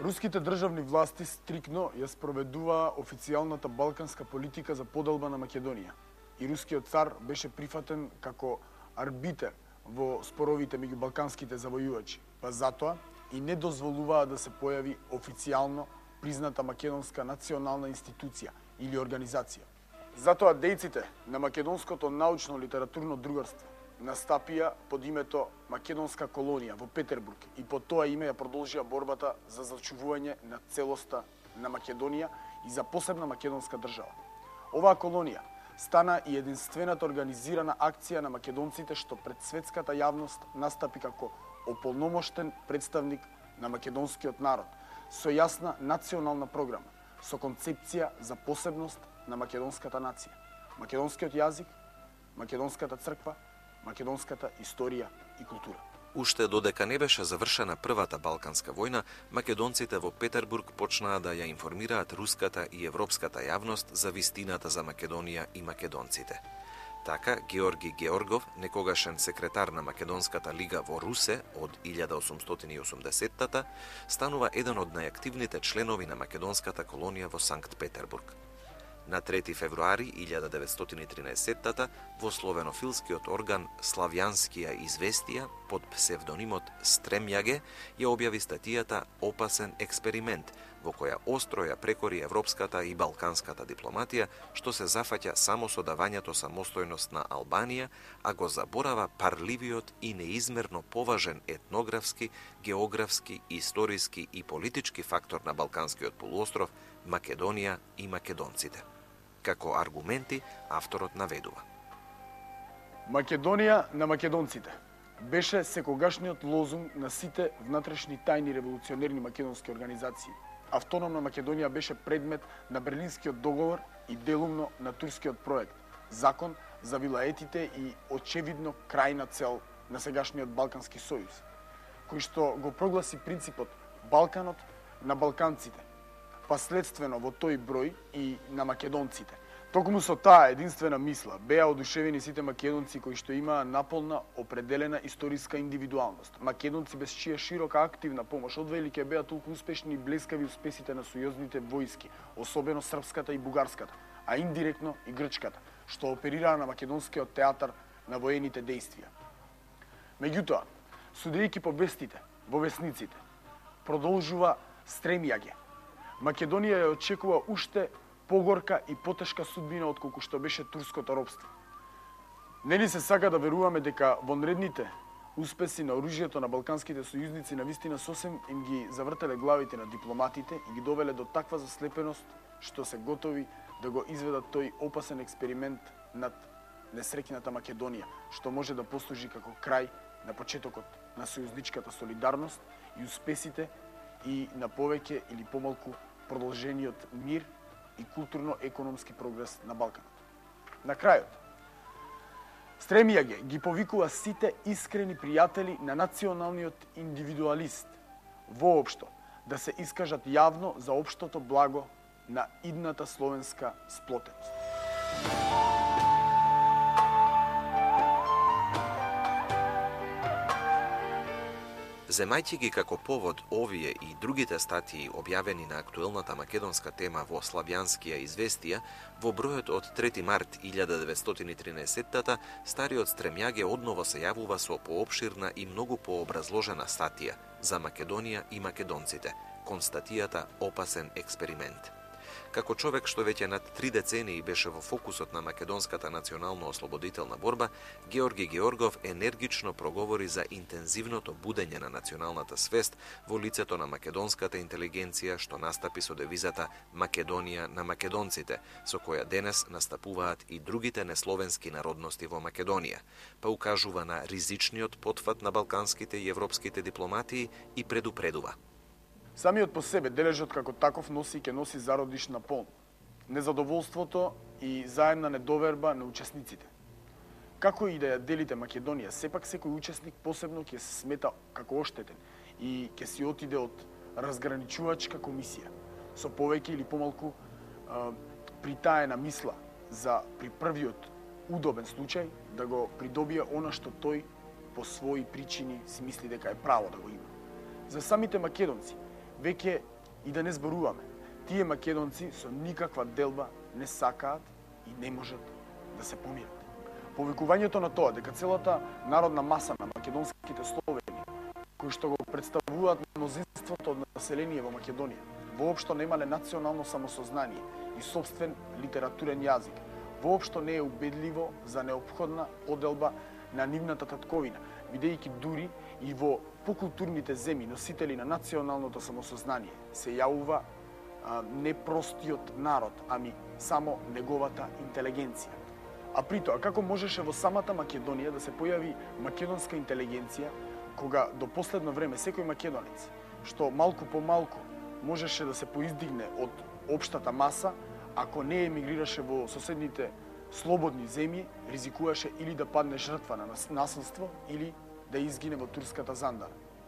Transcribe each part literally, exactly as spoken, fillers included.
Руските државни власти стрикно ја спроведуваа официјалната балканска политика за поделба на Македонија и рускиот цар беше прифатен како арбитер во споровите меѓу балканските завојувачи, па затоа и не дозволуваа да се појави официјално призната македонска национална институција или организација. Затоа дејците на македонското научно-литературно другарство настапија под името Македонска колонија во Петербург и под тоа име ја продолжија борбата за зачувување на целоста на Македонија и за посебна македонска држава. Оваа колонија стана и единствената организирана акција на македонците што пред светската јавност настапи како ополномоштен представник на македонскиот народ со јасна национална програма, со концепција за посебност на македонската нација, македонскиот јазик, македонската црква, македонската историја и култура. Уште додека не беше завршена првата Балканска војна, македонците во Петербург почнаа да ја информираат руската и европската јавност за вистината за Македонија и македонците. Така, Георги Георгов, некогашен секретар на Македонската лига во Русе од илјада осумстотини и осумдесеттата, станува еден од најактивните членови на македонската колонија во Санкт Петербург. На трети февруари илјада деветстотини и тринаесеттата во словенофилскиот орган Славјанскија известија под псевдонимот Стремјаге ја објави статијата Опасен експеримент, во која остро ја прекори европската и балканската дипломатија, што се зафаќа само со давањето самостојност на Албанија, а го заборава парливиот и неизмерно поважен етнографски, географски, историски и политички фактор на Балканскиот полуостров, Македонија и македонците. Како аргументи, авторот наведува: Македонија на македонците беше секогашниот лозунг на сите внатрешни тајни револуционерни македонски организации. Автономна Македонија беше предмет на Берлинскиот договор и делумно на турскиот проект, закон за вилаетите и очевидно крајна цел на сегашниот Балкански сојуз, кој што го прогласи принципот Балканот на балканците, последствено во тој број и на македонците. Токму со таа единствена мисла беа одушевени сите македонци кои што имаа наполна определена историска индивидуалност. Македонци без чија широка активна помош од велике беа толку успешни и блескави успесите на сојузните војски, особено српската и бугарската, а индиректно и грчката, што оперираа на македонскиот театар на воените дејствија. Меѓутоа, судејќи по вестите во весниците, продолжува Стремјаге. Македонија ја очекува уште погорка и потешка судбина отколку што беше турското робство. Нели се сака да веруваме дека вонредните успеси на оружјето на балканските сојузници на вистина сосем им ги завртеле главите на дипломатите и ги довеле до таква заслепеност што се готови да го изведат тој опасен експеримент над несреќната Македонија, што може да послужи како крај на почетокот на сојузничката солидарност и успесите и на повеќе или помалку продолжениот мир и културно-економски прогрес на Балканот. На крајот, Стремјаге ги повикува сите искрени пријатели на националниот индивидуалист воопшто да се искажат јавно за општото благо на идната словенска сплотеност. Земајќи ги како повод овие и другите статии објавени на актуелната македонска тема во Славјанскија известија, во бројот од трети март илјада деветстотини и тринаесеттата стариот Стремјаге одново се јавува со поопширна и многу пообразложена статија за Македонија и македонците, констатијата Опасен експеримент. Како човек што веќе над три децении беше во фокусот на македонската национално-ослободителна борба, Георги Георгов енергично проговори за интензивното будење на националната свест во лицето на македонската интелигенција што настапи со девизата Македонија на македонците, со која денес настапуваат и другите несловенски народности во Македонија, па укажува на ризичниот потфат на балканските и европските дипломатии и предупредува: Самиот по себе дележот како таков носи и ќе носи зародиш на пол, незадоволството и заемна недоверба на учесниците. Како и да ја делите Македонија, сепак секој учесник посебно ќе се смета како оштетен и ќе си отиде од разграничувачка комисија, со повеќе или помалку а, притаена мисла за при првиот удобен случај да го придобие она што тој по своји причини си мисли дека е право да го има. За самите македонци, веќе и да не зборуваме. Тие македонци со никаква делба не сакаат и не можат да се помират. Повикувањето на тоа дека целата народна маса на македонските словени, кои што го представуваат мнозинството од население во Македонија, воопшто немале национално самосознание и собствен литературен јазик, воопшто не е убедливо за неопходна оделба на нивната татковина, бидејќи дури и во покултурните земји носители на националното самосознание се јавува а, не простиот народ, ами само неговата интелигенција. А при тоа, како можеше во самата Македонија да се појави македонска интелигенција, кога до последно време секој македонец, што малку по малку можеше да се поиздигне од општата маса, ако не емигрираше во соседните слободни земји, ризикуваше или да падне жртва на насилство, или да изгине во турската Зандара.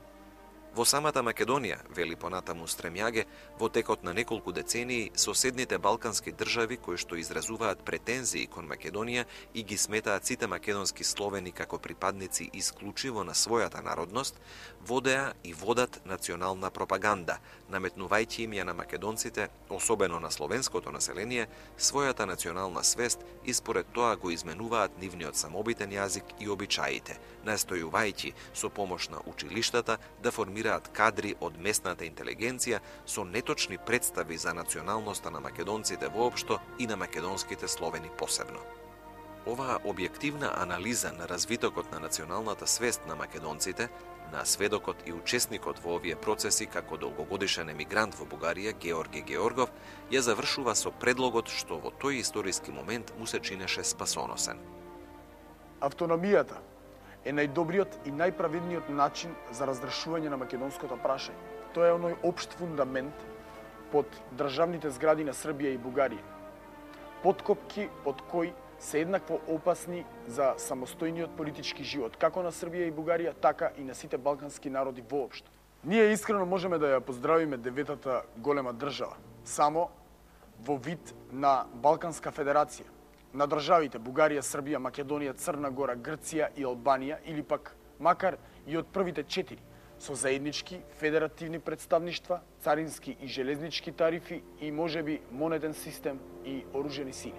Во самата Македонија, вели понатаму Стремјаге, во текот на неколку децении, соседните балкански држави кои што изразуваат претензии кон Македонија и ги сметаат сите македонски словени како припадници исклучиво на својата народност, водеа и водат национална пропаганда, наметнувајќи им ја на македонците, особено на словенското население, својата национална свест и според тоа го изменуваат нивниот самобитен јазик и обичаите, настојувајќи со помош на училиштата да формираат кадри од местната интелигенција со неточни представи за националноста на македонците воопшто и на македонските словени посебно. Оваа објективна анализа на развитокот на националната свест на македонците, на сведокот и учесникот во овие процеси како долгогодишен емигрант во Бугарија Георги Георгов, ја завршува со предлогот што во тој историски момент му се чинеше спасоносен. Автономијата е најдобриот и најправедниот начин за разрешување на македонското прашање. Тоа е оној општ фундамент под државните згради на Србија и Бугарија. Подкопки под кои се еднакво опасни за самостојниот политички живот, како на Србија и Бугарија, така и на сите балкански народи воопшто. Ние искрено можеме да ја поздравиме деветата голема држава, само во вид на Балканска федерација, на државите Бугарија, Србија, Македонија, Црна Гора, Грција и Албанија, или пак макар и од првите четири, со заеднички федеративни представништва, царински и железнички тарифи и можеби монетен систем и оружени сили.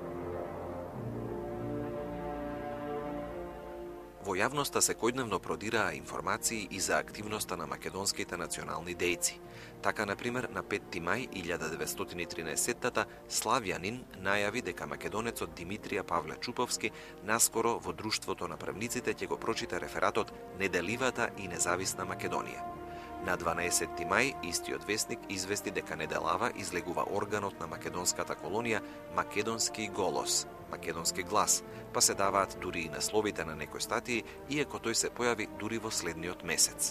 Во јавноста секојдневно продираа информации и за активноста на македонските национални дејци. Така, например, на петти мај илјада деветстотини и тринаесеттата Славјанин најави дека македонецот Димитрија Павле Чуповски наскоро во Друштвото на правниците ќе го прочита рефератот Неделивата и независна Македонија. На дванаесетти мај истиот весник извести дека неделава излегува органот на македонската колонија Македонски голос, македонски глас, па се даваат дури и насловите на некои статии, иако тој се појави дури во следниот месец.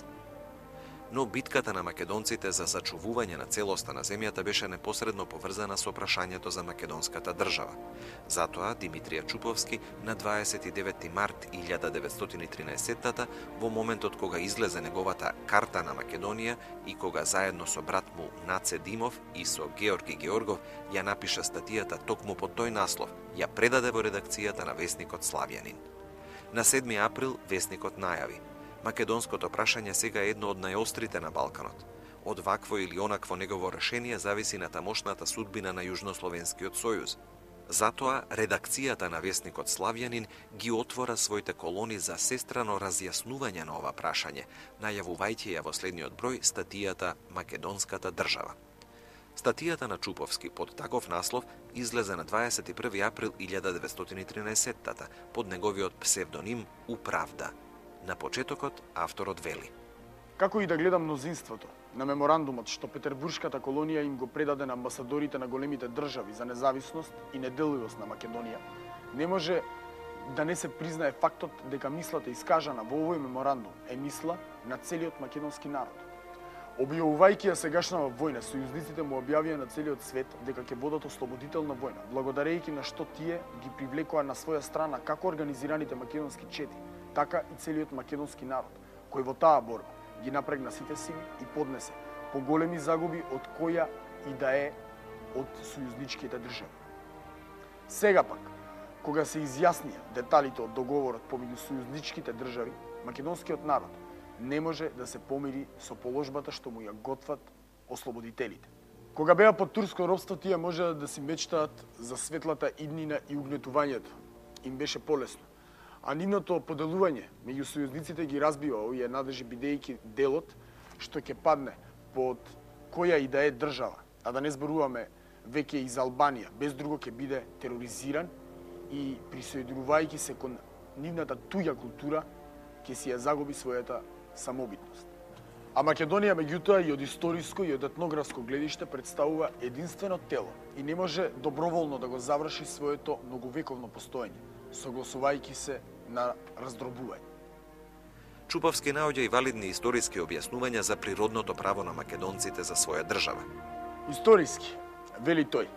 Но битката на македонците за зачувување на целоста на земјата беше непосредно поврзана со прашањето за македонската држава. Затоа Димитрија Чуповски на дваесет и деветти март илјада деветстотини и тринаесеттата, во моментот кога излезе неговата карта на Македонија и кога заедно со брат му Наце Димов и со Георги Георгов ја напиша статијата токму под тој наслов, ја предаде во редакцијата на весникот Славјанин. На седми април весникот најави: македонското прашање сега е едно од најострите на Балканот. Од вакво или онакво негово решение зависи на тамошната судбина на Јужнословенскиот сојуз. Затоа редакцијата на весникот Славјанин ги отвора своите колони за сестрано разјаснување на ова прашање, најавувајќи ја во следниот број статијата Македонската држава. Статијата на Чуповски под таков наслов излезе на дваесет и први април илјада деветстотини и тринаесеттата под неговиот псевдоним Управда. На почетокот авторот вели: како и да гледа мнозинството на меморандумот што Петербуршката колонија им го предаде на амбасадорите на големите држави за независност и неделливост на Македонија, не може да не се признае фактот дека мислата искажана во овој меморандум е мисла на целиот македонски народ. Објавувајќи ја сегашнава војна, сојузниците му објавија на целиот свет дека ќе водат ослободителна војна, благодарејќи на што тие ги привлекоа на своја страна како организираните македонски чети, така и целиот македонски народ, кој во таа борба ги напрегна сите сили и поднесе поголеми загуби од која и да е од сојузничките држави. Сега пак, кога се изјаснија деталите од договорот помеѓу сојузничките држави, македонскиот народ не може да се помири со положбата што му ја готват ослободителите. Кога беа под турско робство, тие можеа да си мечтаат за светлата иднина и угнетувањето. Им беше полесно. А нивното поделување меѓу сојузниците ги разбива овие надежи, бидејќи делот што ќе падне под која и да е држава, а да не зборуваме веќе и за Албанија, без друго ќе биде тероризиран и присоединувајќи се кон нивната туѓа култура, ќе си ја загуби својата самобитност. А Македонија, меѓутоа, и од историско и од етнографско гледиште представува единствено тело и не може доброволно да го заврши своето многовековно постоење, согласувајќи се на раздробување. Чуповски наоѓа и валидни историски објаснувања за природното право на македонците за своја држава. Историски, вели тој,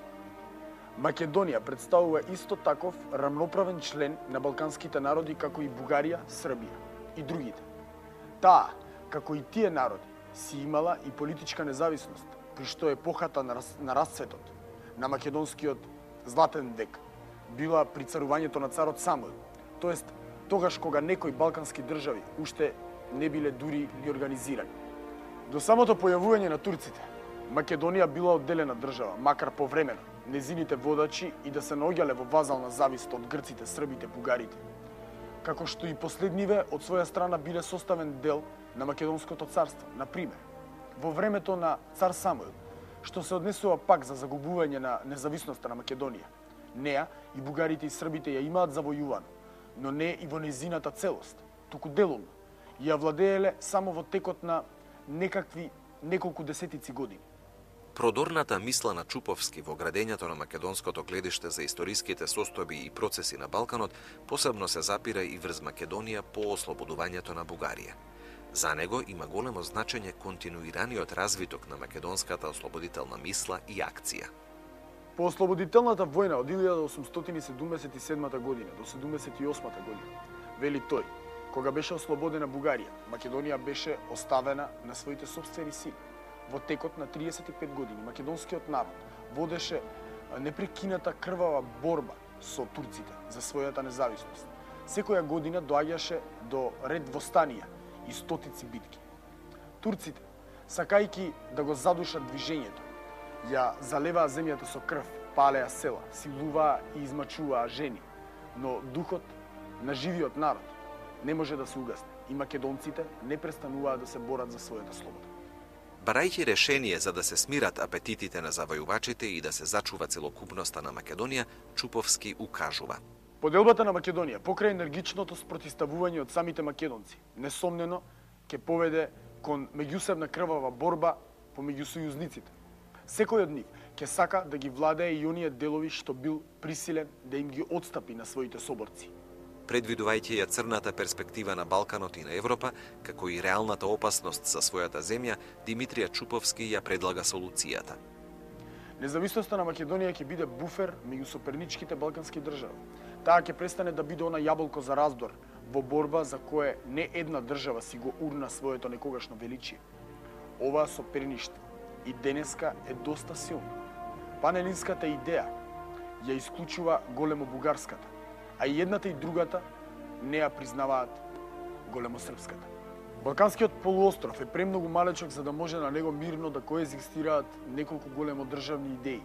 Македонија представува исто таков рамноправен член на балканските народи како и Бугарија, Србија и другите. Таа, како и тие народи, си имала и политичка независност, при што епохата на, раз, на расцветот на македонскиот златен век била при царувањето на царот Самуил, тоест тогаш кога некои балкански држави уште не биле дури ни организирани. До самото појавување на турците, Македонија била одделена држава, макар повремено, незините водачи и да се наоѓале во вазална завист од грците, србите, бугарите, како што и последниве од своја страна биле составен дел на Македонското царство. Например, во времето на цар Самуил, што се однесува пак за загубување на независноста на Македонија, неа и бугарите и србите ја имаат завојувано, но не и во незината целост, туку делумно, и ја владееле само во текот на некакви неколку десетици години. Продорната мисла на Чуповски во градењето на македонското гледиште за историските состојби и процеси на Балканот посебно се запира и врз Македонија по ослободувањето на Бугарија. За него има големо значење континуираниот развиток на македонската ослободителна мисла и акција. По ослободителната војна од илјада осумстотини седумдесет и седмата година до седумдесет и осмата година, вели тој, кога беше ослободена Бугарија, Македонија беше оставена на своите сопствени сили. Во текот на триесет и пет години македонскиот народ водеше непрекината крвава борба со турците за својата независност. Секоја година доаѓаше до ред востанија и стотици битки. Турците, сакајќи да го задушат движењето, ја залеваа земјата со крв, палеа села, силуваа и измачуваа жени, но духот на живиот народ не може да се угасне и македонците не престануваа да се борат за својата слобода. Барајќи решение за да се смират апетитите на завојувачите и да се зачува целокупноста на Македонија, Чуповски укажува: Поделбата на Македонија покрај енергичното спротиставување од самите македонци, несомнено ќе поведе кон меѓусебна крвава борба помеѓу сојузниците. Секој од нив ќе сака да ги владее и оние делови што бил присилен да им ги отстапи на своите соборци. Предвидувајќи ја црната перспектива на Балканот и на Европа, како и реалната опасност за својата земја, Димитрија Чуповски ја предлага солуцијата. Независноста на Македонија ќе биде буфер меѓу соперничките балкански држави. Таа ќе престане да биде она јаболко за раздор во борба за кое не една држава си го урна своето некогашно величие. Оваа соперништво и денеска е доста силно. Панелинската идеја ја исклучува големо бугарската, а и едната и другата не ја признаваат големо српската. Балканскиот полуостров е премногу малечок за да може на него мирно да коегзистираат неколку големо државни идеи.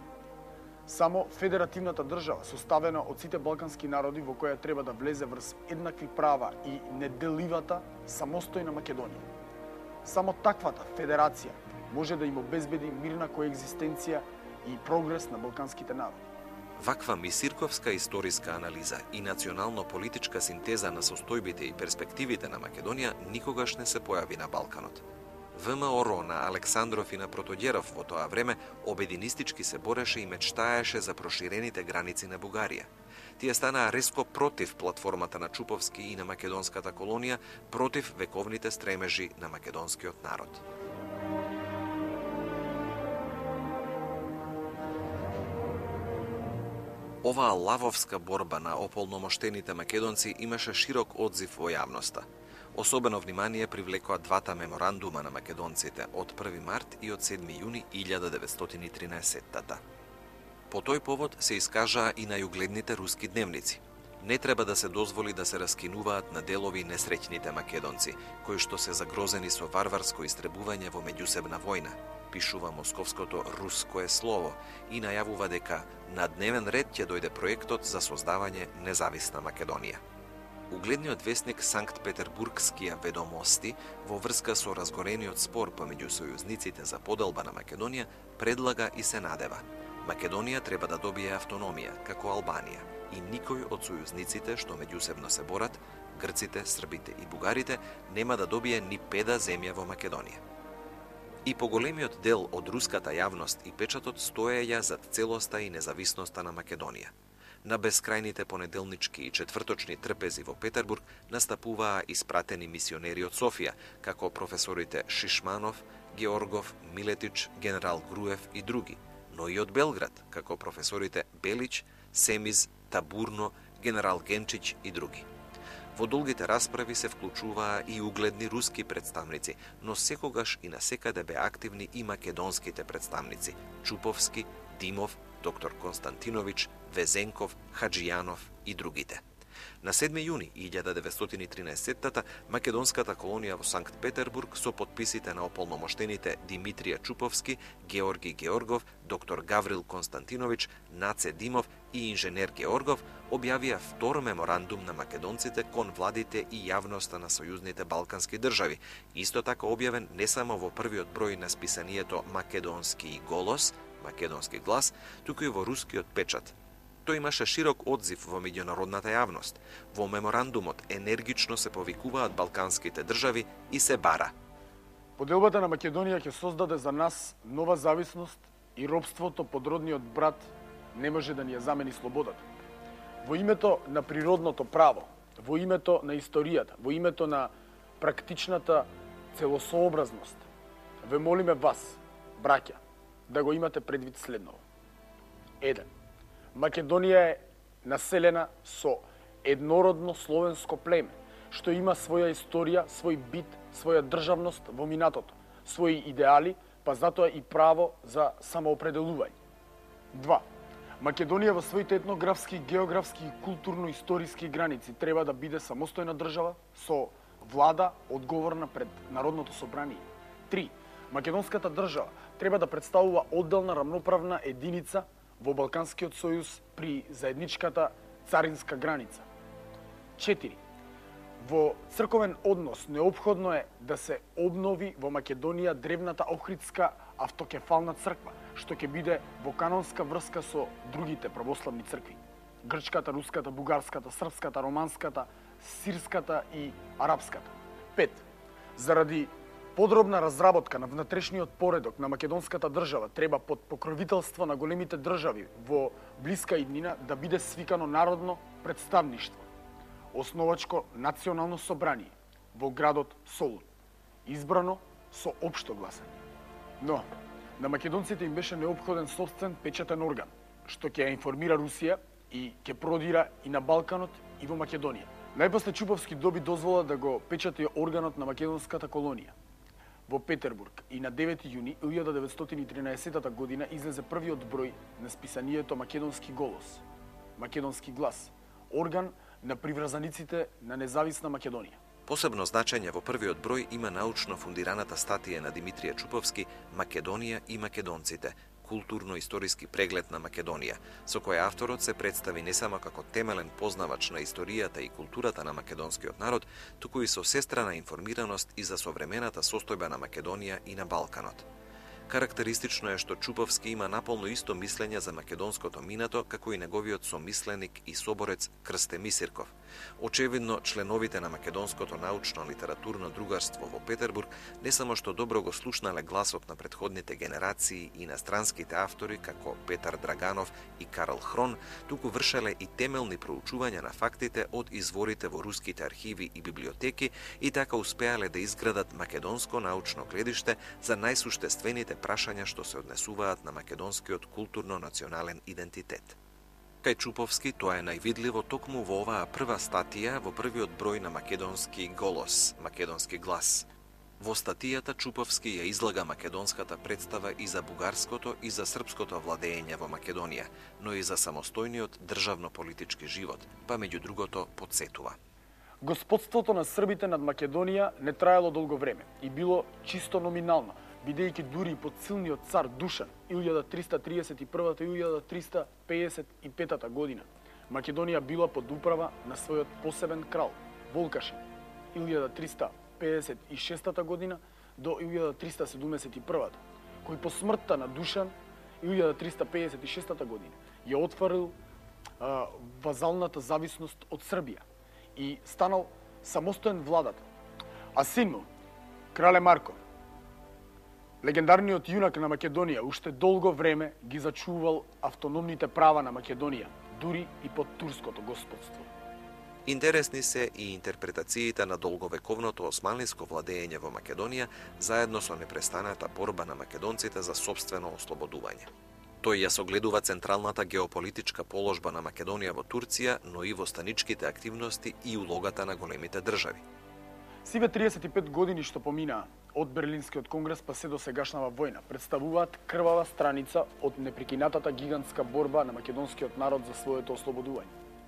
Само федеративната држава, составена од сите балкански народи во која треба да влезе врз еднакви права и неделивата самостојна Македонија. Само таквата федерација може да им обезбеди мирна коегзистенција и прогрес на балканските народи. Ваква мисирковска историска анализа и национално-политичка синтеза на состојбите и перспективите на Македонија никогаш не се појави на Балканот. ВМРО на Александров и на Протоѓеров во тоа време обединистички се бореше и мечтаеше за проширените граници на Бугарија. Тие станаа резко против платформата на Чуповски и на македонската колонија, против вековните стремежи на македонскиот народ. Оваа лавовска борба на ополномоштените македонци имаше широк одзив во јавноста. Особено внимание привлекоа двата меморандума на македонците од први март и од седми јуни илјада деветстотини и тринаесеттата. По тој повод се искажаа и најугледните руски дневници. Не треба да се дозволи да се раскинуваат на делови несреќните македонци, кои што се загрозени со варварско истребување во меѓусебна војна, пишува московското Руское слово и најавува дека на дневен ред ќе дојде проектот за создавање независна Македонија. Угледниот весник Санкт-Петербургскија ведомости во врска со разгорениот спор помеѓу сојузниците за поделба на Македонија предлага и се надева: Македонија треба да добие автономија како Албанија и никој од сојузниците што меѓусебно се борат, грците, србите и бугарите, нема да добие ни педа земја во Македонија. И поголемиот дел од руската јавност и печатот стоеја зад целоста и независноста на Македонија. На бескрајните понеделнички и четврточни трпези во Петербург настапуваа испратени мисионери од Софија, како професорите Шишманов, Георгов, Милетич, генерал Груев и други, но и од Белград, како професорите Белич, Семиз, Табурно, генерал Генчич и други. Во долгите расправи се вклучуваа и угледни руски представници, но секогаш и насекаде беа активни и македонските представници: Чуповски, Димов, доктор Константинович, Везенков, Хаджијанов и другите. На седми јуни илјада деветстотини и тринаесеттата македонската колонија во Санкт Петербург со подписите на ополномоштените Димитрија Чуповски, Георги Георгов, доктор Гаврил Константинович, Наце Димов и инженер Георгов објавија втор меморандум на македонците кон владите и јавноста на сојузните балкански држави, исто така објавен не само во првиот број на списанието Македонски голос, Македонски глас, туку и во рускиот печат. Тој имаше широк одзив во меѓународната јавност. Во меморандумот енергично се повикуваат балканските држави и се бара: поделбата на Македонија ќе создаде за нас нова зависност и робството под родниот брат не може да ни ја замени слободата. Во името на природното право, во името на историјата, во името на практичната целосообразност, ве молиме вас, браќа, да го имате предвид следново. Еден. Македонија е населена со еднородно словенско племе, што има своја историја, свој бит, своја државност во минатото, своји идеали, па затоа и право за самоопределување. Два. Македонија во своите етнографски, географски и културно-историски граници треба да биде самостојна држава со влада одговорна пред Народното собрание. Три. Македонската држава треба да представува одделна рамноправна единица во Балканскиот сојуз при заедничката царинска граница. Четири. Во црковен однос неопходно е да се обнови во Македонија древната Охридска автокефална црква, што ќе биде во канонска врска со другите православни цркви: грчката, руската, бугарската, српската, романската, сирската и арапската. Пет. Заради подробна разработка на внатрешниот поредок на македонската држава треба под покровителство на големите држави во блиска иднина да биде свикано народно представништво, основачко национално собрание во градот Солун, избрано со општо гласање. Но на македонците им беше неопходен сопствен печатен орган, што ќе ја информира Русија и ќе продира и на Балканот и во Македонија. Најпосле Чуповски доби дозвола да го печати органот на македонската колонија во Петербург и на девети јуни илјада деветстотини и тринаесеттата година излезе првиот број на списанието Македонски голос, Македонски глас, орган на приврзаниците на независна Македонија. Посебно значење во првиот број има научно фундираната статија на Димитрија Чуповски «Македонија и македонците. Културно-историски преглед на Македонија», со која авторот се представи не само како темелен познавач на историјата и културата на македонскиот народ, туку и со сестрана информираност и за современата состојба на Македонија и на Балканот. Карактеристично е што Чуповски има наполно исто мислење за македонското минато како и неговиот сомисленик и соборец Крсте Мисирков. Очевидно, членовите на македонското научно-литературно другарство во Петербург не само што добро го слушнале гласот на претходните генерации и на странските автори како Петар Драганов и Карл Хрон, туку вршеле и темелни проучувања на фактите од изворите во руските архиви и библиотеки и така успеале да изградат македонско научно гледиште за најсуштествените прашања што се однесуваат на македонскиот културно-национален идентитет. Кај Чуповски тоа е највидливо токму во оваа прва статија во првиот број на Македонски голос, Македонски глас. Во статијата Чуповски ја излага македонската представа и за бугарското и за српското владење во Македонија, но и за самостојниот државно-политички живот, па меѓу другото подсетува. Господството на србите над Македонија не траело долго време и било чисто номинално, бидејќи дури и под силниот цар Душан илјада триста триесет и прва до илјада триста пеесет и пета година, Македонија била под управа на својот посебен крал Волкашин илјада триста пеесет и шеста година до илјада триста седумдесет и прва, кој по смртта на Душан илјада триста пеесет и шеста година ја отворил а, вазалната зависност од Србија и станал самостоен владател. А син му, крале Марко, легендарниот јунак на Македонија, уште долго време ги зачувал автономните права на Македонија, дури и под турското господство. Интересни се и интерпретациите на долговековното османлиско владење во Македонија, заедно со непрестаната борба на македонците за собствено ослободување. Тој ја согледува централната геополитичка положба на Македонија во Турција, но и во станичките активности и улогата на големите држави. Сиве триесет и пет години што поминаа од Берлинскиот конгрес па се до сегашнава војна представуваат крвава страница од непрекинатата гигантска борба на македонскиот народ за своето ослободување.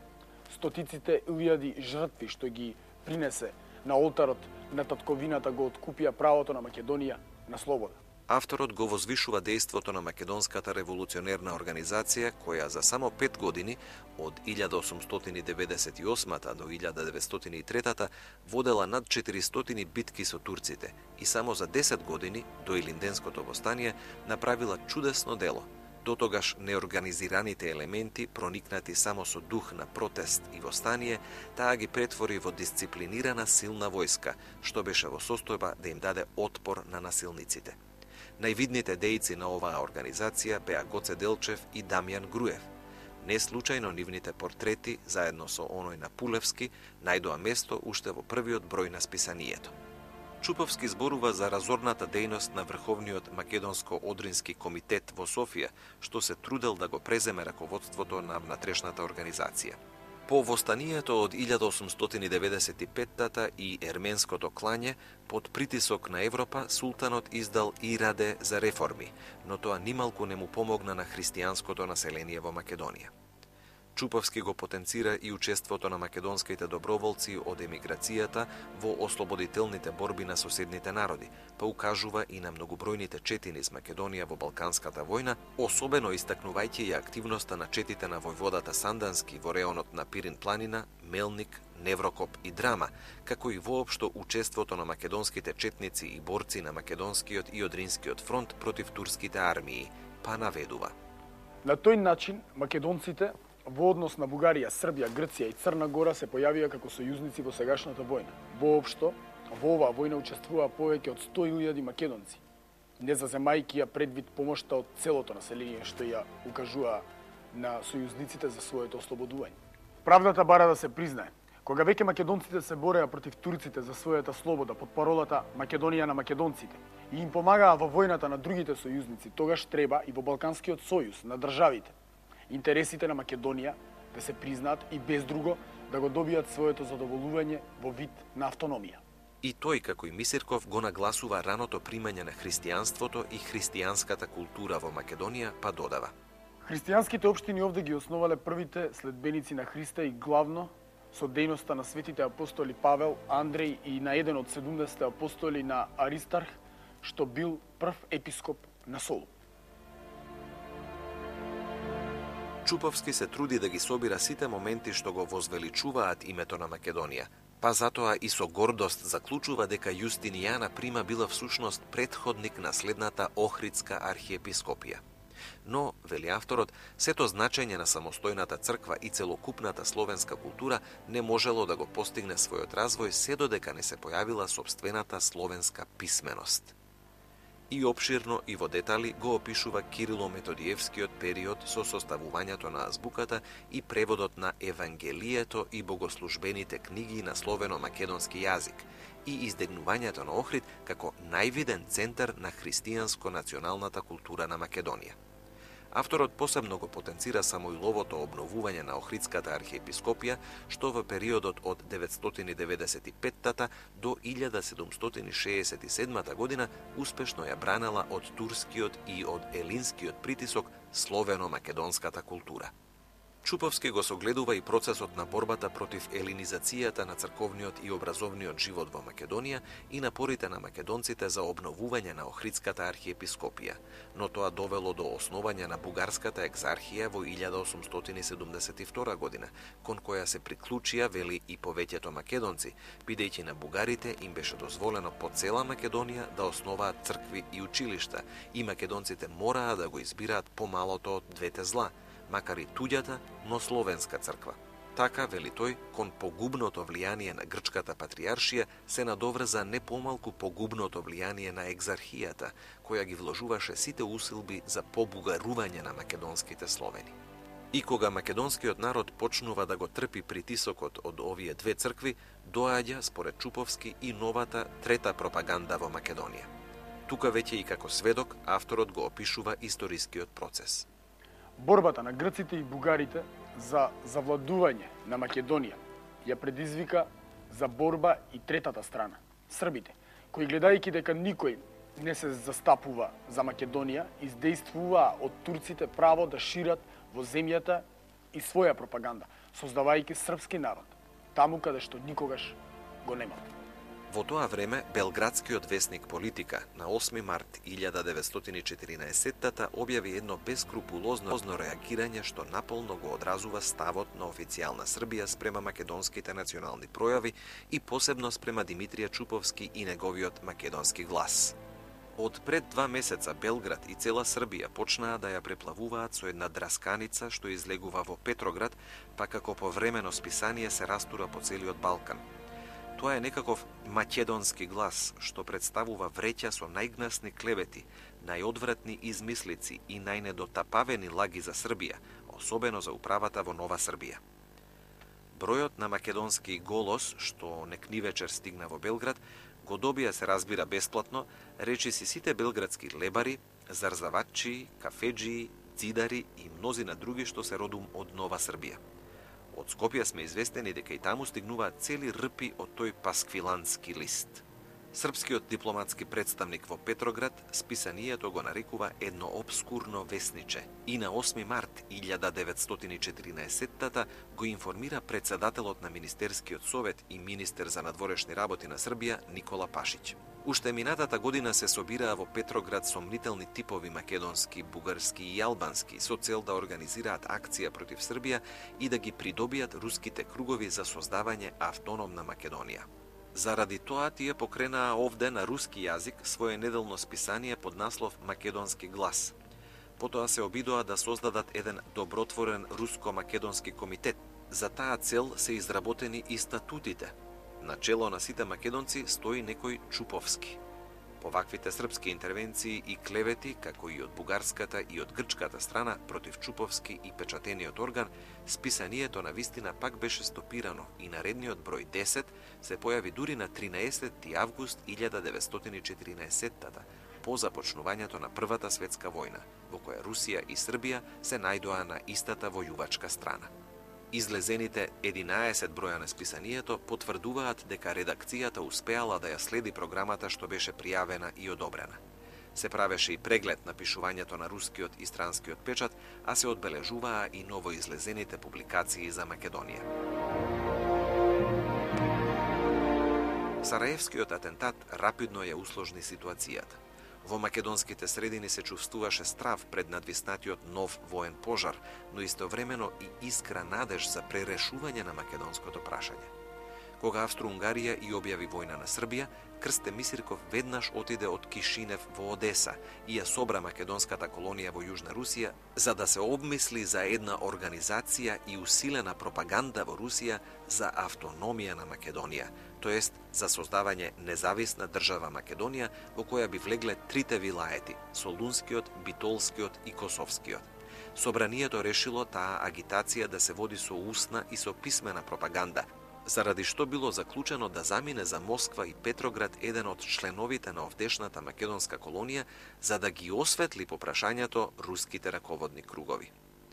Стотиците илјади жртви што ги принесе на олтарот на татковината го откупија правото на Македонија на слобода. Авторот го возвишува дејството на Македонската револуционерна организација, која за само пет години, од илјада осумстотини деветдесет и осма до илјада деветстотини и трета, водела над четиристотини битки со турците и само за десет години, до Илинденското востание, направила чудесно дело. Дотогаш неорганизираните елементи, проникнати само со дух на протест и востание, таа ги претвори во дисциплинирана силна војска, што беше во состојба да им даде отпор на насилниците. Највидните дејци на оваа организација беа Гоце Делчев и Дамјан Груев. Не случајно нивните портрети, заедно со оној на Пулевски, најдоа место уште во првиот број на списанието. Чуповски зборува за разорната дејност на Врховниот македонско-одрински комитет во Софија, што се трудел да го преземе раководството на внатрешната организација. По востанието од илјада осумстотини деветдесет и петта и ерменското клање, под притисок на Европа, султанот издал ираде за реформи, но тоа нималку не му помогна на христијанското население во Македонија. Чуповски го потенцира и учеството на македонските доброволци од емиграцијата во ослободителните борби на соседните народи, па укажува и на многобројните четини из Македонија во Балканската војна, особено истакнувајќи ја активноста на четите на војводата Сандански во реонот на Пирин планина, Мелник, Неврокоп и Драма, како и воопшто учеството на македонските четници и борци на Македонскиот и Одринскиот фронт против турските армии, па наведува. На тој начин македонците во однос на Бугарија, Србија, Грција и Црна Гора се појавија како сојузници во сегашната војна. Воопшто, во оваа војна учествуваа повеќе од сто илјади македонци, не заземајќи ја предвид помошта од целото население што ја укажуваа на сојузниците за своето ослободување. Правдата бара да се признае. Кога веќе македонците се бореа против турците за својата слобода под паролата Македонија на македонците и им помагаа во војната на другите сојузници, тогаш треба и во Балканскиот сојуз на државите интересите на Македонија да се признаат и без друго да го добијат своето задоволување во вид на автономија. И тој, како и Мисирков, го нагласува раното примање на христијанството и христијанската култура во Македонија, па додава. Христијанските општини овде ги основале првите следбеници на Христа и главно со дејноста на светите апостоли Павел, Андреј и на еден од седумдесетте апостоли на Аристарх, што бил прв епископ на Солун. Чуповски се труди да ги собира сите моменти што го возвеличуваат името на Македонија, па затоа и со гордост заклучува дека Јустинијана Прима била всушност претходник на следната Охридска архиепископија. Но, вели авторот, сето значење на самостојната црква и целокупната словенска култура не можело да го постигне својот развој се додека не се појавила сопствената словенска писменост. И опширно и во детали го опишува Кирило-Методиевскиот период со составувањето на азбуката и преводот на Евангелието и богослужбените книги на словено-македонски јазик и издегнувањето на Охрид како највиден центар на христијанско-националната култура на Македонија. Авторот посебно го потенцира самоиловото обновување на Охридската архиепископија, што во периодот од деветстотини деветдесет и петта до илјада седумстотини шеесет и седмата година успешно ја бранела од турскиот и од елинскиот притисок словено-македонската култура. Чуповски го согледува и процесот на борбата против елинизацијата на црковниот и образовниот живот во Македонија и напорите на македонците за обновување на Охридската архиепископија, но тоа довело до основање на бугарската екзархија во илјада осумстотини седумдесет и втора година, кон која се приклучија, вели, и повеќето македонци, бидејќи на бугарите им беше дозволено по цела Македонија да основаат цркви и училишта, и македонците мораа да го избираат помалото од двете зла, макар и туѓата, но словенска црква. Така, вели тој, кон погубното влијание на грчката патријаршија се надоврза не помалку погубното влијание на екзархијата, која ги вложуваше сите усилби за побугарување на македонските словени. И кога македонскиот народ почнува да го трпи притисокот од овие две цркви, доаѓа, според Чуповски, и новата трета пропаганда во Македонија. Тука веќе и како сведок авторот го опишува историскиот процес. Борбата на грците и бугарите за завладување на Македонија ја предизвика за борба и третата страна, србите, кои гледајќи дека никој не се застапува за Македонија, издействуваа од турците право да шират во земјата и своја пропаганда, создавајќи српски народ, таму каде што никогаш го немал. Во тоа време, белградскиот весник Политика на осми март илјада деветстотини и четиринаесеттата објави едно бескрупулозно реагирање што наполно го одразува ставот на официјална Србија спрема македонските национални пројави и посебно спрема Димитрија Чуповски и неговиот македонски глас. Од пред два месеца Белград и цела Србија почнаа да ја преплавуваат со една драсканица што излегува во Петроград, па како повремено списание се растура по целиот Балкан. Тоа е некаков македонски глас, што представува вреќа со најгнасни клевети, најодвратни измислици и најнедотапавени лаги за Србија, особено за управата во Нова Србија. Бројот на македонски голос, што некнивечер стигна во Белград, го добија, се разбира, бесплатно, речиси сите белградски лебари, зарзавачи, кафеджии, цидари и мнозина други што се родум од Нова Србија. Од Скопје сме известени дека и таму стигнуваат цели рпи од тој пасквилански лист. Српскиот дипломатски представник во Петроград списанието го нарекува едно обскурно весниче и на осми март илјада деветстотини и четиринаесеттата го информира председателот на Министерскиот совет и министер за надворешни работи на Србија Никола Пашиќ. Уште минатата година се собираа во Петроград сомнителни типови македонски, бугарски и албански со цел да организираат акција против Србија и да ги придобијат руските кругови за создавање автономна Македонија. Заради тоа тие покренаа овде на руски јазик свое неделно списание под наслов Македонски глас. Потоа се обидоа да создадат еден добротворен руско-македонски комитет. За таа цел се изработени и статутите. На чело на сите македонци стои некој Чуповски. По ваквите српски интервенции и клевети, како и од бугарската и од грчката страна против Чуповски и печатениот орган, списанието на вистина пак беше стопирано и наредниот број десет се појави дури на тринаесетти август илјада деветстотини и четиринаесеттата, по започнувањето на Првата светска војна, во која Русија и Србија се најдоа на истата војувачка страна. Излезените единаесет броја на списанието потврдуваат дека редакцијата успеала да ја следи програмата што беше пријавена и одобрена. Се правеше и преглед на пишувањето на рускиот и странскиот печат, а се одбележуваа и новоизлезените публикации за Македонија. Сараевскиот атентат рапидно ја усложни ситуацијата. Во македонските средини се чувствуваше страв пред надвиснатиот нов воен пожар, но истовремено и искра надеж за пререшување на македонското прашање. Кога Австро-Унгарија и објави војна на Србија, Крсте Мисирков веднаш отиде од Кишинев во Одеса и ја собра македонската колонија во Јужна Русија за да се обмисли за една организација и усилена пропаганда во Русија за автономија на Македонија, тоест за создавање независна држава Македонија во која би влегле трите вилаети – Солунскиот, Битолскиот и Косовскиот. Собранието решило таа агитација да се води со устна и со писмена пропаганда, заради што било заклучено да замине за Москва и Петроград еден од членовите на овдешната македонска колонија за да ги осветли по прашањето руските раководни кругови.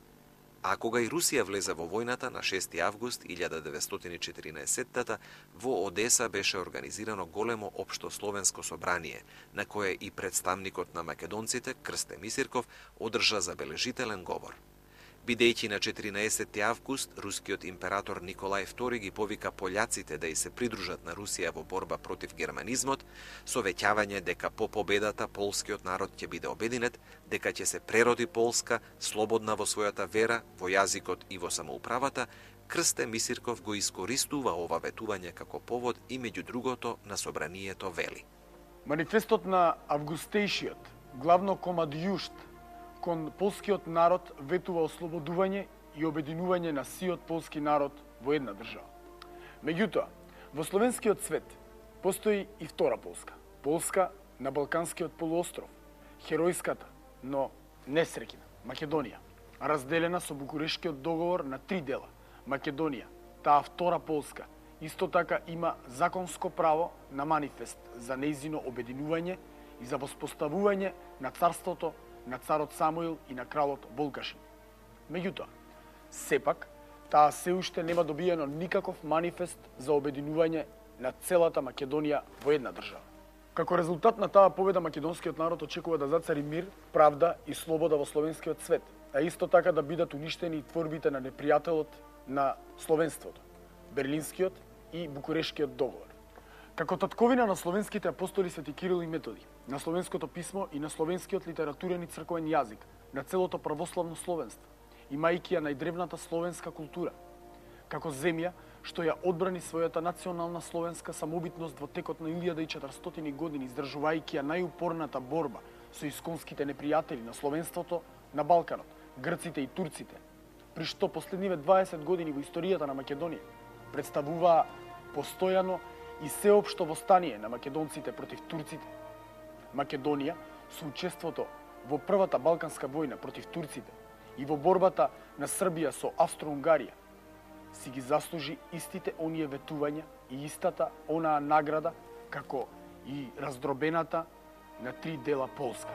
А кога и Русија влезе во војната на шести август илјада деветстотини и четиринаесеттата, во Одеса беше организирано големо општо словенско собрание, на кое и представникот на македонците, Крсте Мисирков, одржа забележителен говор. Бидејќи на четиринаесети август рускиот император Николај втори ги повика пољаците да и се придружат на Русија во борба против германизмот, со веќавање дека по победата полскиот народ ќе биде обединет, дека ќе се прероди Полска, слободна во својата вера, во јазикот и во самоуправата, Крсте Мисирков го искористува ова ветување како повод и меѓу другото на собранието вели. Манифестот на августејшиот, главно комадијушт, кон полскиот народ ветува ослободување и обединување на сиот полски народ во една држава. Меѓутоа, во словенскиот свет постои и втора Полска. Полска на Балканскиот полуостров, херојската, но несреќна Македонија, разделена со Букурешкиот договор на три дела. Македонија, таа втора Полска, исто така има законско право на манифест за нејзино обединување и за воспоставување на царството на царот Самуил и на кралот Волкашин. Меѓутоа, сепак, таа се уште нема добиено никаков манифест за обединување на целата Македонија во една држава. Како резултат на таа победа, македонскиот народ очекува да зацари мир, правда и слобода во словенскиот свет, а исто така да бидат уништени и творбите на непријателот на словенството, Берлинскиот и Букурешкиот договор. Како татковина на словенските апостоли Свети Кирил и Методи, на словенското писмо и на словенскиот литературен и црковен јазик, на целото православно словенство, имајќи ја најдревната словенска култура, како земја што ја одбрани својата национална словенска самобитност во текот на илјада и четиристотини години, издржувајќи ја најупорната борба со исконските непријатели на словенството на Балканот, грците и турците, при што последниве дваесет години во историјата на Македонија представуваа постојано и сеопшто востание на македонците против турците. Македонија со учеството во првата Балканска војна против турците и во борбата на Србија со Австро-Унгарија си ги заслужи истите оние ветувања и истата онаа награда како и раздробената на три дела Полска.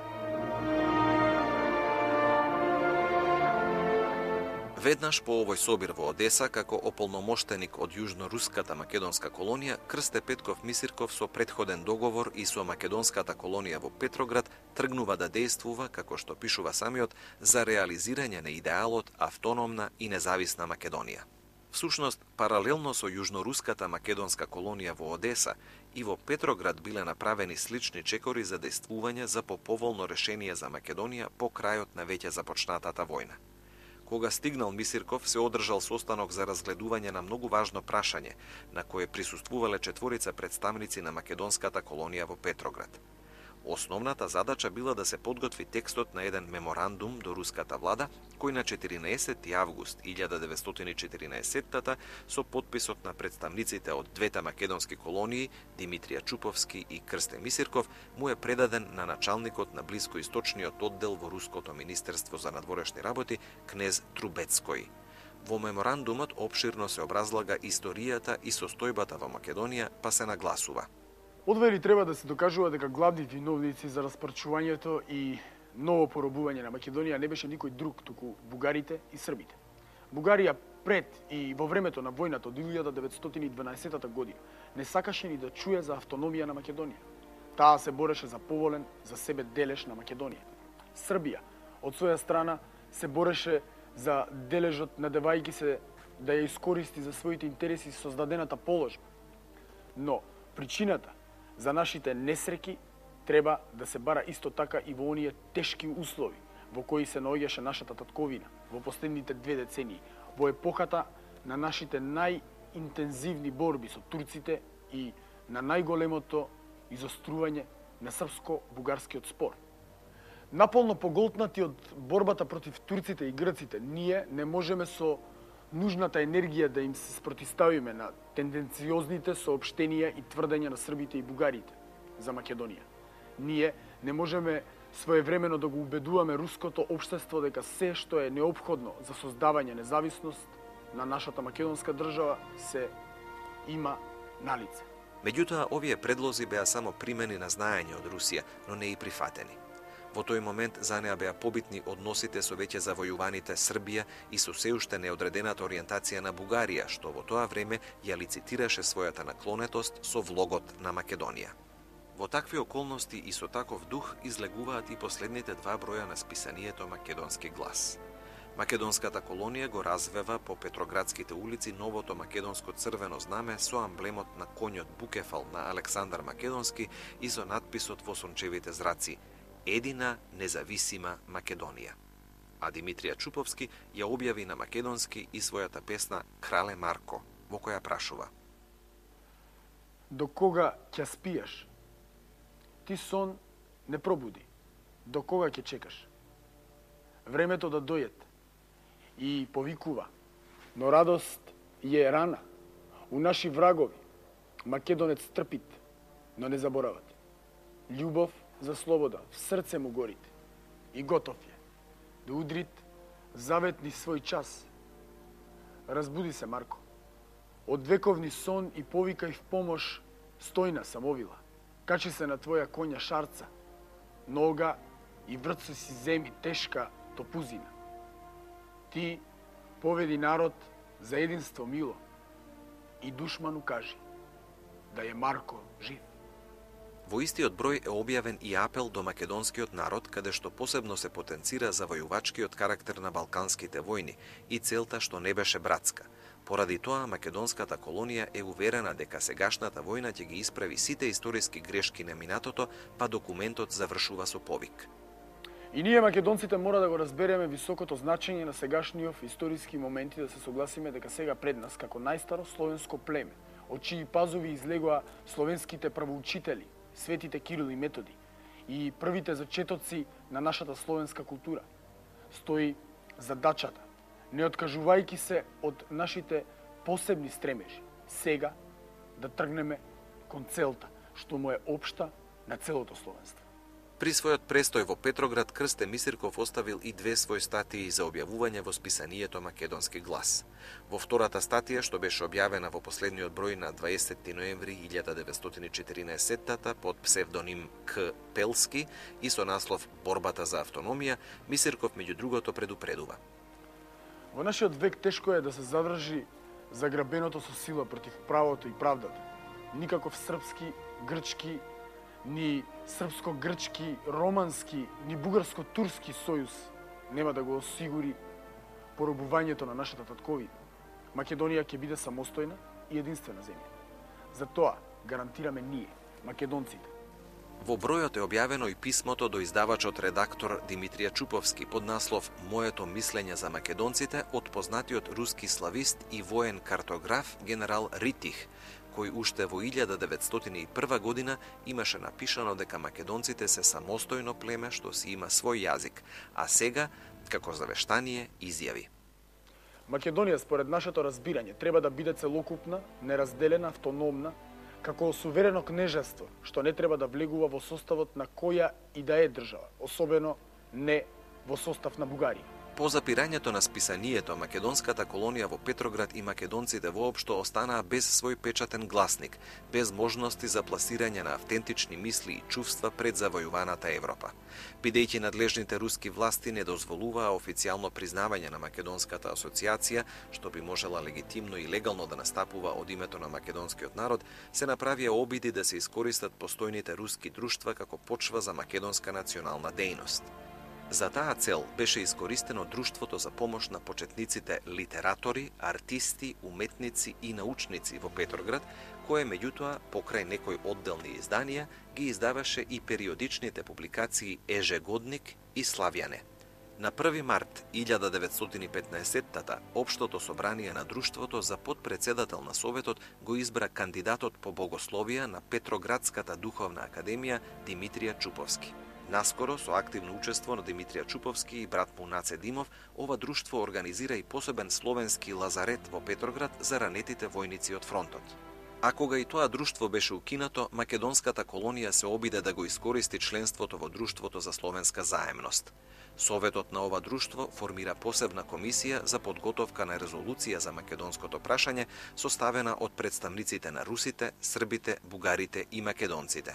Веднаш по овој собир во Одеса, како ополномоштеник од јужно-руската македонска колонија, Крсте Петков Мисирков со претходен договор и со македонската колонија во Петроград тргнува да действува, како што пишува самиот, за реализирање на идеалот автономна и независна Македонија. Всушност, паралелно со јужно-руската македонска колонија во Одеса, и во Петроград биле направени слични чекори за действување за поповолно решение за Македонија по крајот на веќе започнатата војна. Кога стигнал Мисирков, се одржал состанок за разгледување на многу важно прашање, на кое присуствувале четворица представници на македонската колонија во Петроград. Основната задача била да се подготви текстот на еден меморандум до руската влада, кој на четиринаесети август илјада деветстотини и четиринаесеттата со подписот на представниците од двете македонски колонии, Димитрија Чуповски и Крсте Мисирков, му е предаден на началникот на блискоисточниот оддел во Руското министерство за надворешни работи, кнез Трубецкој. Во меморандумот опширно се образлага историјата и состојбата во Македонија, па се нагласува: Одвели треба да се докажува дека главни виновници за распарчувањето и ново поробување на Македонија не беше никој друг, туку бугарите и србите. Бугарија пред и во времето на војната од илјада деветстотини и дванаесеттата година не сакаше ни да чуе за автономија на Македонија. Таа се бореше за поволен за себе дележ на Македонија. Србија, од своја страна, се бореше за дележот, надевајќи се да ја искористи за своите интереси создадената положба. Но причината за нашите несреќи треба да се бара исто така и во оние тешки услови во кои се наоѓаше нашата татковина во последните две децении, во епохата на нашите најинтензивни борби со турците и на најголемото изострување на српско-бугарскиот спор. Наполно поголтнати од борбата против турците и грците, ние не можеме со нужната енергија да им се спротиставиме на тенденциозните соопштенија и тврдења на србите и бугарите за Македонија. Ние не можеме своевремено да го убедуваме руското општество дека се што е неопходно за создавање независност на нашата македонска држава се има на лице. Меѓутоа, овие предлози беа само примени на знаење од Русија, но не и прифатени. Во тој момент за неа беа побитни односите со веќе завојуваните Србија и со се уште неодредената ориентација на Бугарија, што во тоа време ја лицитираше својата наклонетост со влогот на Македонија. Во такви околности и со таков дух излегуваат и последните два броја на списанието Македонски глас. Македонската колонија го развева по петроградските улици новото македонско црвено знаме со амблемот на коњот Букефал на Александар Македонски и со надписот во сончевите зраци Едина независима Македонија. А Димитрија Чуповски ја објави на македонски и својата песна Крале Марко, во која прашува: До кога ќе спиеш? Ти сон не пробуди. До кога ќе чекаш? Времето да дојет и повикува, но радост е рана. У наши врагови македонец трпит, но не заборават. Љубов за слобода в срце му горите и готов е да удрит заветни свој час. Разбуди се, Марко. Од вековни сон и повикај в помош, стојна самовила. Качи се на твоја коња шарца, нога и врцо си земи тешка топузина. Ти поведи народ за единство мило и душману кажи да е Марко жив. Во истиот број е објавен и апел до македонскиот народ, каде што посебно се потенцира завојувачкиот карактер на балканските војни и целта што не беше братска. Поради тоа, македонската колонија е уверена дека сегашната војна ќе ги исправи сите историски грешки на минатото, па документот завршува со повик. И ние македонците мора да го разбереме високото значење на сегашниот историски моменти, да се согласиме дека сега пред нас, како најстаро словенско племе, од чии пазови излегоа словенските првоучители, светите Кирил и Методи, и првите зачетоци на нашата словенска култура, стои задачата, не откажувајќи се од нашите посебни стремежи, сега да тргнеме кон целта, што му е општа на целото словенство. При својот престој во Петроград, Крсте Мисирков оставил и две своји статии за објавување во списанието Македонски глас. Во втората статија, што беше објавена во последниот број на дваесетти ноември илјада деветстотини и четиринаесеттата под псевдоним К. Пелски и со наслов Борбата за автономија, Мисирков меѓу другото предупредува: Во нашиот век тешко е да се задржи заграбеното со сила против правото и правдата. Никаков српски, грчки, ни српско-грчки, романски, ни бугарско-турски сојуз нема да го осигури поробувањето на нашата татковина. Македонија ќе биде самостојна и единствена земја. За тоа гарантираме ние, македонците. Во бројот е објавено и писмото до издавачот редактор Димитрија Чуповски под наслов Моето мислење за македонците од познатиот руски славист и воен картограф генерал Ритих, кој уште во илјада деветстотини и прва година имаше напишано дека македонците се самостојно племе што си има свој јазик, а сега, како завештание, изјави: Македонија, според нашето разбирање, треба да биде целокупна, неразделена, автономна, како суверено кнежество, што не треба да влегува во составот на која и да е држава, особено не во состав на Бугарија. По запирањето на списанието, македонската колонија во Петроград и македонците воопшто останаа без свој печатен гласник, без можности за пласирање на автентични мисли и чувства пред завојуваната Европа. Бидејќи надлежните руски власти не дозволуваа официјално признавање на македонската асоциација, што би можела легитимно и легално да настапува од името на македонскиот народ, се направија обиди да се искористат постојните руски друштва како почва за македонска национална дејност. За таа цел беше искористено друштвото за помош на почетниците литератори, артисти, уметници и научници во Петроград, кое меѓутоа, покрај некои одделни изданија, ги издаваше и периодичните публикации Ежегодник и Славјане. На први март илјада деветстотини и петнаесеттата Општото собрание на друштвото за подпредседател на Советот го избра кандидатот по богословија на Петроградската духовна академија Димитрија Чуповски. Наскоро, со активно учество на Димитрија Чуповски и брат му Наце Димов, ова друштво организира и посебен словенски лазарет во Петроград за ранетите војници од фронтот. А кога и тоа друштво беше укинато, македонската колонија се обиде да го искористи членството во Друштвото за словенска заемност. Советот на ова друштво формира посебна комисија за подготовка на резолуција за македонското прашање, составена од представниците на русите, србите, бугарите и македонците.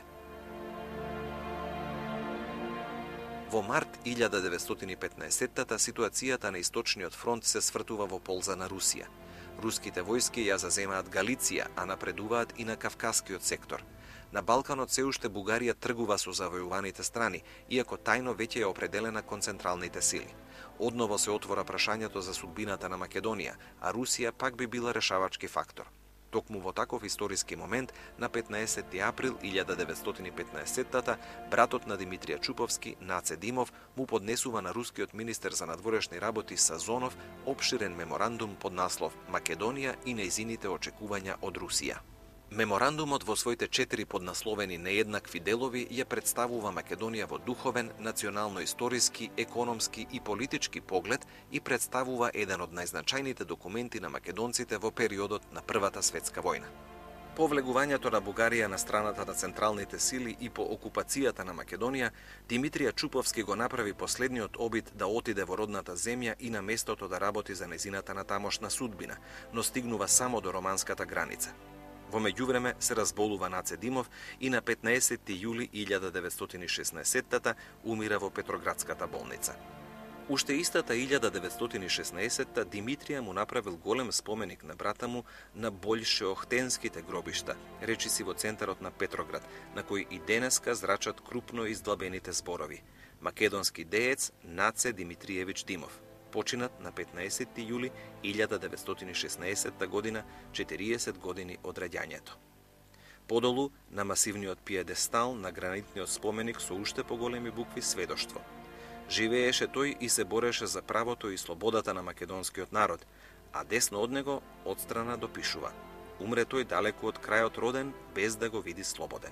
Во март илјада деветстотини и петнаесеттата ситуацијата на Источниот фронт се свртува во полза на Русија. Руските војски ја заземаат Галиција, а напредуваат и на Кавказскиот сектор. На Балканот се уште Бугарија тргува со завојуваните страни, иако тајно веќе е определена кон централните сили. Одново се отвора прашањето за судбината на Македонија, а Русија пак би била решавачки фактор. Токму во таков историски момент, на петнаесети април илјада деветстотини и петнаесеттата, братот на Димитрија Чуповски, Наце Димов, му поднесува на рускиот министер за надворешни работи Сазонов опширен меморандум под наслов Македонија и нејзините очекувања од Русија. Меморандумот во своите четири поднасловени нееднакви делови ја представува Македонија во духовен, национално-историски, економски и политички поглед и представува еден од најзначајните документи на македонците во периодот на Првата светска војна. По влегувањето на Бугарија на страната на централните сили и по окупацијата на Македонија, Димитрија Чуповски го направи последниот обид да отиде во родната земја и на местото да работи за незината натамошна судбина, но стигнува само до романската граница. Во меѓувреме се разболува Наце Димов и на петнаесети јули илјада деветстотини и шеснаесеттата умира во Петроградската болница. Уште истата илјада деветстотини и шеснаесеттата Димитрија му направил голем споменик на брата му на Большеохтенските гробишта, речиси во центарот на Петроград, на кој и денеска зрачат крупно издлабените зборови. Македонски деец Наце Димитриевич Димов, починат на петнаесети јули илјада деветстотини и шеснаесеттата година, четириесет години од раѓањето. Подолу, на масивниот пиедестал на гранитниот споменик со уште поголеми букви сведоштво. Живееше тој и се бореше за правото и слободата на македонскиот народ, а десно од него одстрана допишува: умре тој далеку од крајот роден, без да го види слободен.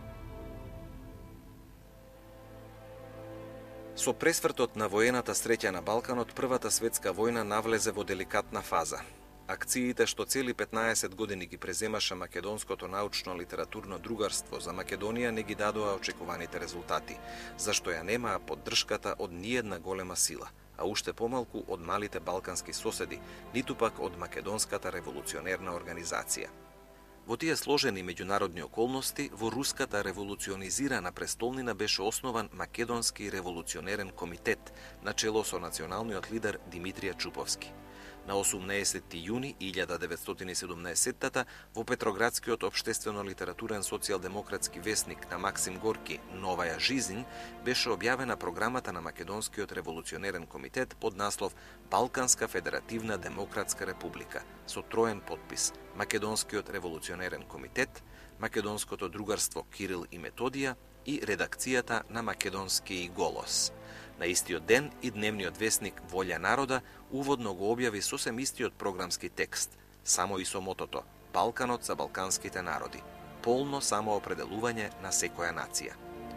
Со пресвртот на воената среќа на Балканот, Првата светска војна навлезе во деликатна фаза. Акциите што цели петнаесет години ги преземаше македонското научно-литературно другарство за Македонија не ги дадоа очекуваните резултати, зашто ја немаа поддршката од ниедна голема сила, а уште помалку од малите балкански соседи, ниту пак од македонската револуционерна организација. Во тие сложени меѓународни околности, во руската револуционизирана престолнина беше основан Македонски револуционерен комитет, начело со националниот лидер Димитрија Чуповски. На осумнаесети јуни илјада деветстотини и седумнаесеттата во Петроградскиот општествено-литературен социјалдемократски весник на Максим Горки Новаја жизнь беше објавена програмата на Македонскиот револуционерен комитет под наслов Балканска федеративна демократска република со троен подпис: Македонскиот револуционерен комитет, Македонското другарство Кирил и Методија и редакцијата на Македонски голос. На истиот ден и дневниот весник Волја народа уводно го објави сосем истиот програмски текст, само и со мотото Балканот за балканските народи, полно самоопределување на секоја нација.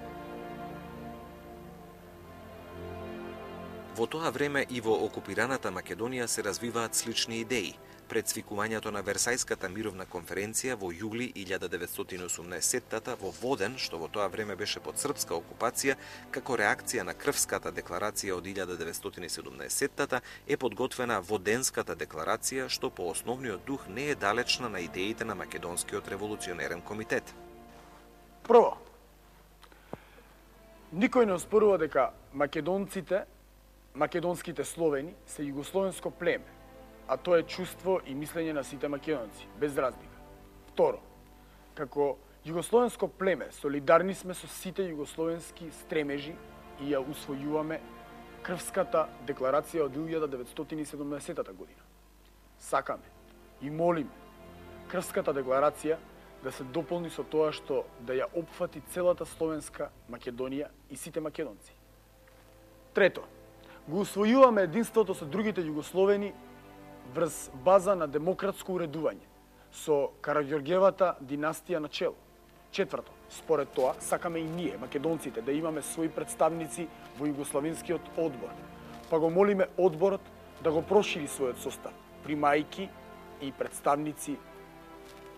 Во тоа време и во окупираната Македонија се развиваат слични идеи. Пред свикувањето на Версајската мировна конференција во јули илјада деветстотини и осумнаесеттата во Воден, што во тоа време беше под српска окупација, како реакција на Крвската декларација од илјада деветстотини и седумнаесеттата е подготвена Воденската декларација, што по основниот дух не е далечна на идеите на Македонскиот револуционерен комитет. Прво, никој не оспорува дека македонците, македонските словени се југословенско племе, а тоа е чувство и мислење на сите македонци, без разлика. Второ, како југословенско племе, солидарни сме со сите југословенски стремежи и ја усвојуваме Крвската декларација од илјада деветстотини и седумнаесеттата година. Сакаме и молиме Крвската декларација да се дополни со тоа што да ја опфати целата словенска Македонија и сите македонци. Трето, го усвојуваме единството со другите југословени врз база на демократско уредување, со Караѓорѓевата династија на чело. Четврто, според тоа, сакаме и ние, македонците, да имаме своји представници во Југословенскиот одбор, па го молиме одборот да го прошири својот состав, примајки и представници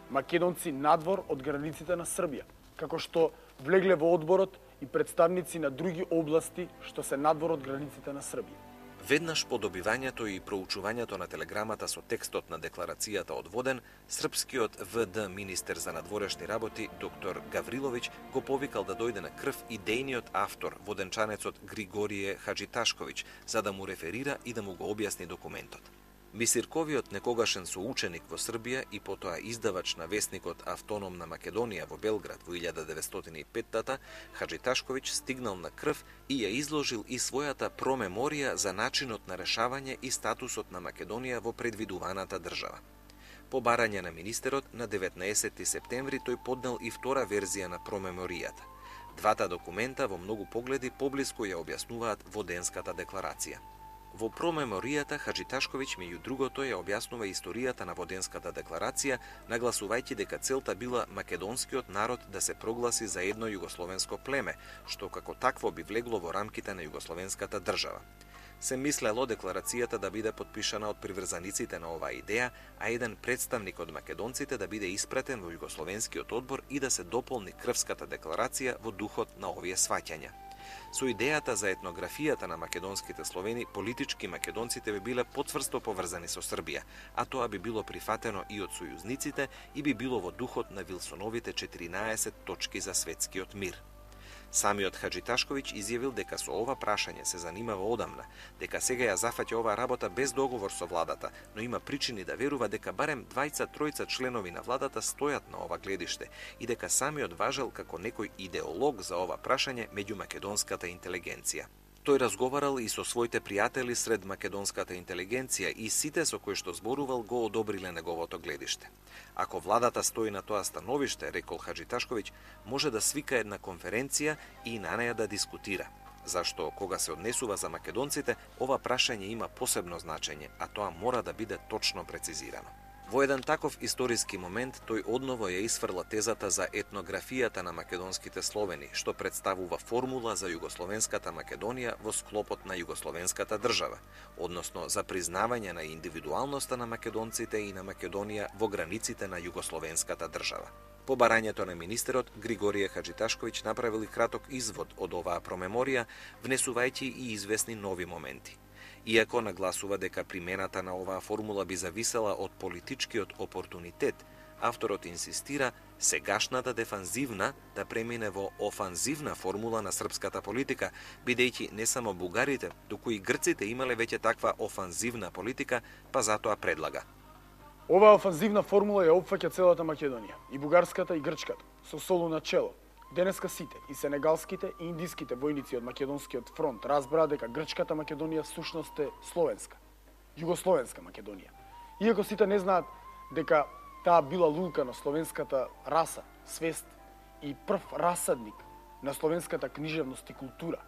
македонци надвор од границите на Србија, како што влегле во одборот и представници на други области што се надвор од границите на Србија. Веднаш по добивањето и проучувањето на телеграмата со текстот на декларацијата од Воден, српскиот ВД министер за надворешни работи доктор Гавриловиќ го повикал да дојде на крв идејниот автор, воденчанецот Григорije Хаџиташковиќ, за да му реферира и да му го објасни документот. Бисирковиот некогашен соученик во Србија и потоа издавач на весникот Автономна Македонија во Белград во илјада деветстотини и петта, Хаџиташковиќ стигнал на крв и ја изложил и својата промеморија за начинот на решавање и статусот на Македонија во предвидуваната држава. По барање на министерот, на деветнаесетти септември тој поднел и втора верзија на промеморијата. Двата документа во многу погледи поблиску ја објаснуваат Воденската декларација. Во промеморијата Хаџиташковиќ меѓу другото ја објаснува историјата на Воденската декларација, нагласувајќи дека целта била македонскиот народ да се прогласи за едно југословенско племе, што како такво би влегло во рамките на југословенската држава. Се мислело декларацијата да биде подпишана од приврзаниците на оваа идеја, а еден представник од македонците да биде испратен во југословенскиот одбор и да се дополни крвската декларација во духот на овие сваќања. Со идејата за етнографијата на македонските словени, политички македонците би биле потврсто поврзани со Србија, а тоа би било прифатено и од сојузниците и би било во духот на Вилсоновите четиринаесет точки за светскиот мир. Самиот Хаџиташковиќ изјавил дека со ова прашање се занимава одамна, дека сега ја зафаќа оваа работа без договор со владата, но има причини да верува дека барем двајца-тројца членови на владата стојат на ова гледиште и дека самиот важел како некој идеолог за ова прашање меѓу македонската интелигенција. Тој разговарал и со своите пријатели сред македонската интелигенција и сите со кои што зборувал го одобриле неговото гледиште. Ако владата стои на тоа становиште, рекол Хаџиташковиќ, може да свика една конференција и на неја да дискутира. Зашто кога се однесува за македонците, ова прашање има посебно значење, а тоа мора да биде точно прецизирано. Во еден таков историски момент, тој одново ја исфрла тезата за етнографијата на македонските словени, што представува формула за југословенската Македонија во склопот на југословенската држава, односно за признавање на индивидуалноста на македонците и на Македонија во границите на југословенската држава. По барањето на министерот, Григорije Хаџиташковиќ направил и краток извод од оваа промеморија, внесувајќи и известни нови моменти. Иако нагласува дека примената на оваа формула би зависела од политичкиот опортунитет, авторот инсистира сегашната дефанзивна да премине во офанзивна формула на српската политика, бидејќи не само бугарите, туку и грците имале веќе таква офанзивна политика, па затоа предлага. Оваа офанзивна формула ја опфаќа целата Македонија, и бугарската и грчката, со Солу на чело. Денеска сите, и сенегалските и индиските војници од Македонскиот фронт разбраа дека грчката Македонија всушност е словенска, југословенска Македонија. Иако сите не знаат дека таа била лулка на словенската раса, свест и прв расадник на словенската книжевност и култура.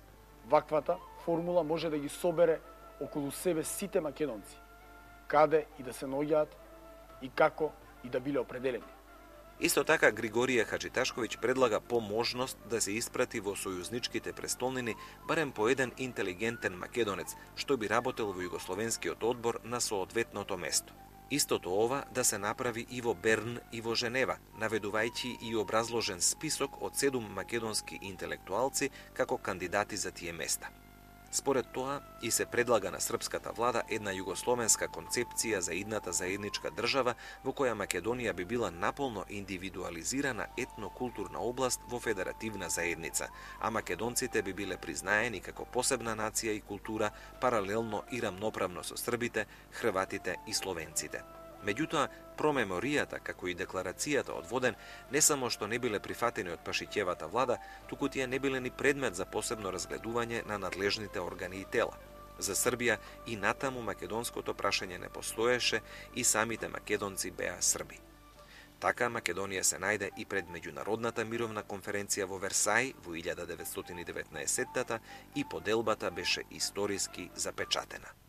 Ваквата формула може да ги собере околу себе сите македонци, каде и да се наоѓаат и како и да биле определени. Исто така, Григорije Хаџиташковиќ предлага по можност да се испрати во сојузничките престолнини барем по еден интелигентен македонец, што би работел во југословенскиот одбор на соодветното место. Истото ова да се направи и во Берн и во Женева, наведувајќи и образложен список од седум македонски интелектуалци како кандидати за тие места. Според тоа и се предлага на српската влада една југословенска концепција за идната заедничка држава во која Македонија би била наполно индивидуализирана етнокултурна област во федеративна заедница, а македонците би биле признаени како посебна нација и култура паралелно и рамноправно со србите, хрватите и словенците. Меѓутоа, промеморијата, како и декларацијата од Воден, не само што не биле прифатени од Пашиќевата влада, туку тие не биле ни предмет за посебно разгледување на надлежните органи и тела. За Србија и натаму македонското прашање не постоеше и самите македонци беа Срби. Така Македонија се најде и пред меѓународната мировна конференција во Версај во илјада деветстотини и деветнаесетта и поделбата беше историски запечатена.